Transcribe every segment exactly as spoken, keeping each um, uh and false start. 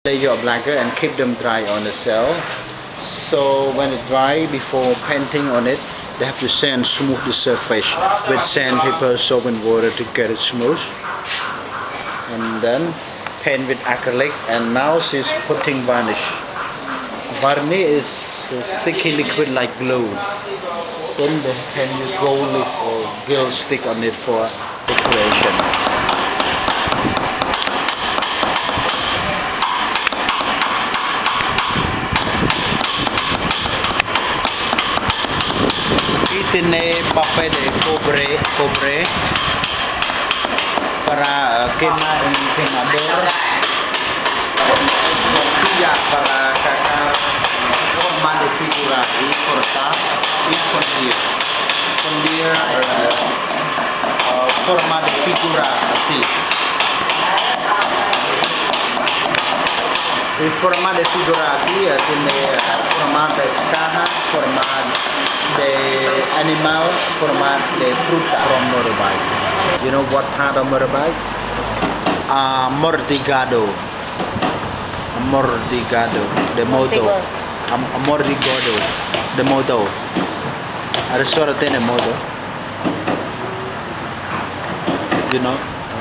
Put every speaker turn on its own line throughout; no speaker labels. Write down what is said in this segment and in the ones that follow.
layer of lacquer and keep them dry on the cell. So when it dry, before painting on it, they have to sand smooth the surface with sandpaper, soap and water to get it smooth. And then paint with acrylic, and now she's putting varnish. Varnish is a sticky liquid like glue. Then they can use gold leaf or gill stick on it for decoration. Tiene papel de cobre, cobre para quemar en quemador, tortilla para sacar forma de figura y cortar y fundir, fundir uh, uh, forma de figura así. Y forma de figura aquí uh, tiene forma de caja, forma de animal, forma de fruta from motorbike. You know what part of motorbike? Amortiguado. Amortiguado. The moto. Am amortiguado. The moto. Adesso tiene moto. You know?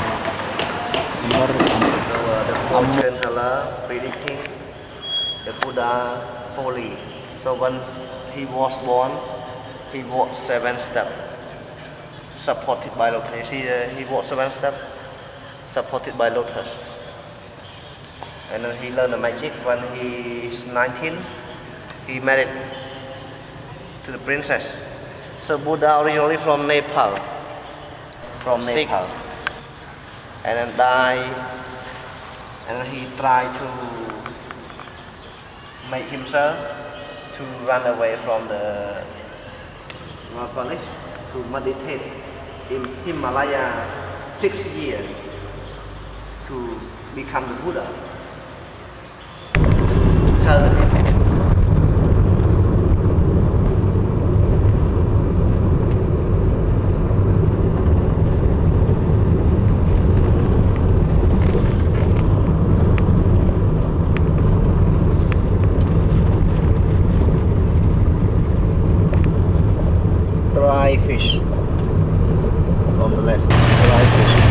So, uh, the fortune teller predicting the Buddha holy. So once he was born, he walked seven steps, supported by lotus. You see, uh, he walked seven steps, supported by lotus. And then he learned the magic. When he's nineteen, he married to the princess. So Buddha originally from Nepal, from
Sick.
Nepal, and then died. And then he tried to make himself to run away from the college, to meditate in Himalaya six years to become the Buddha. Tell the people. Dry fish on the left, dry fish.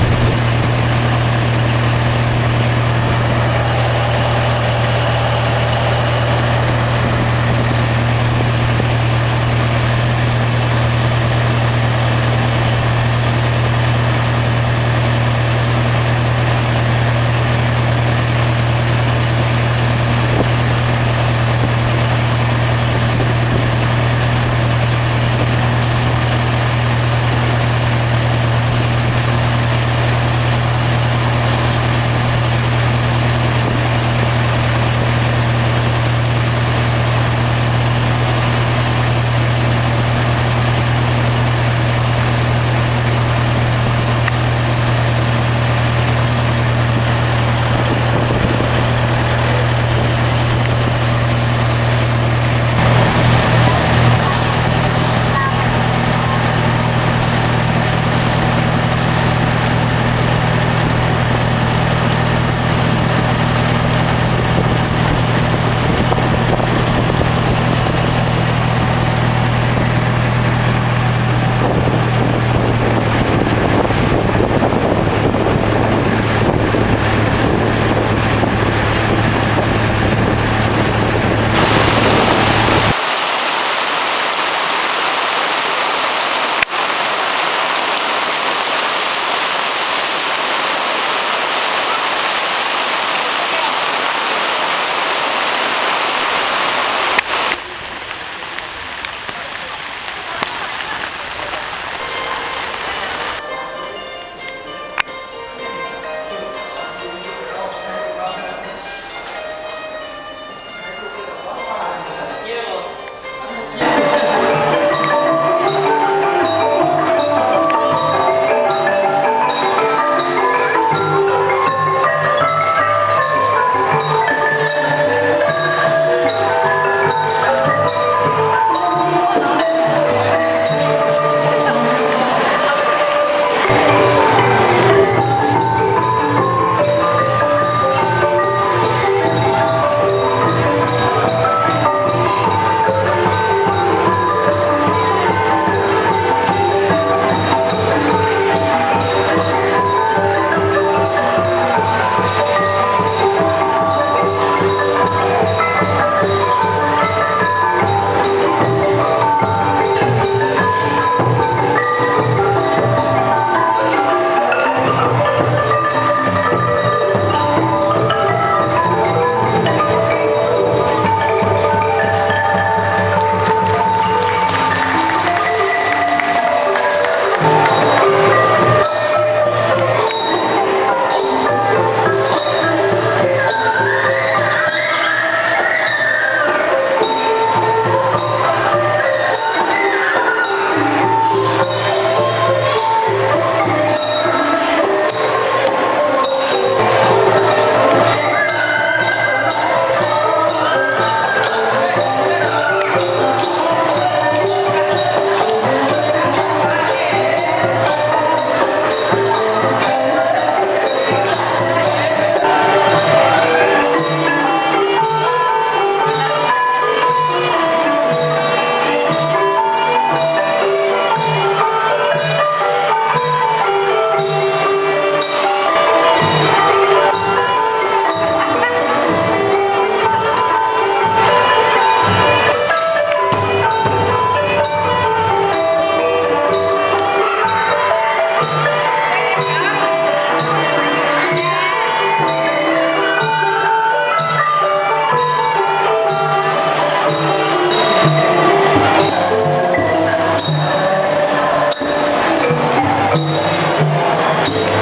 Thank you.